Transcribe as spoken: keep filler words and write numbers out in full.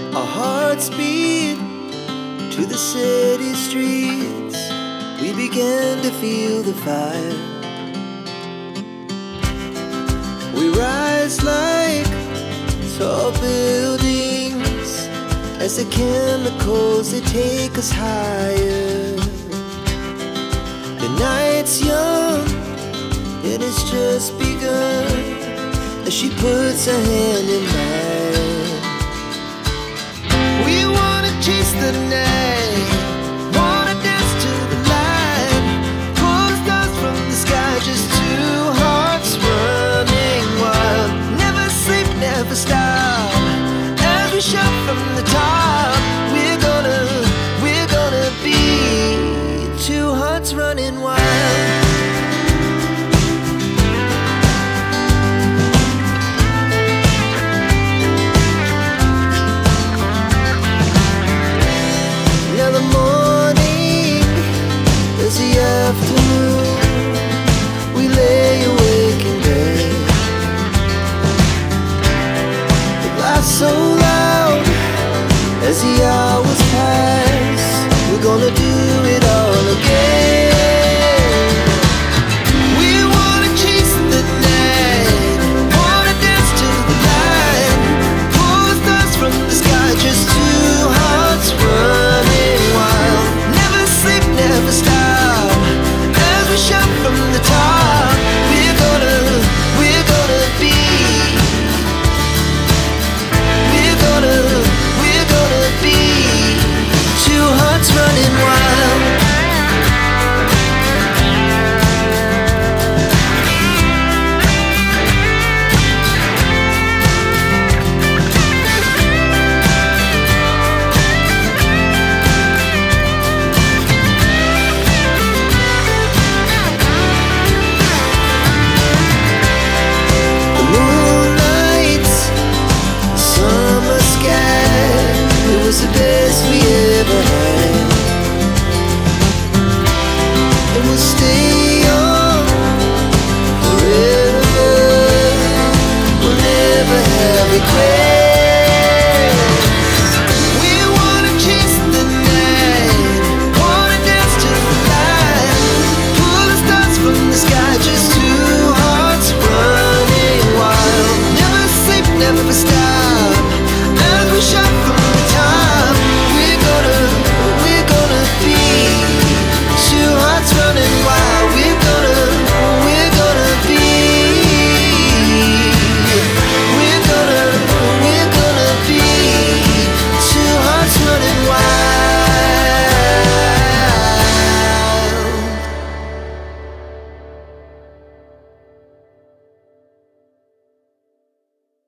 Our hearts beat to the city streets. We began to feel the fire. We rise like tall buildings as the chemicals, they take us higher. The night's young and it's just begun as she puts her hand in mine. We wanna chase the night, wanna dance to the light, pull the stars from the sky, just two hearts running wild. Never sleep, never stop, as we shout from the top. We're gonna, we're gonna be two hearts running wild. Now the morning is the afternoon. We lay awake in bed. It laughs so loud as the hours pass. We're gonna do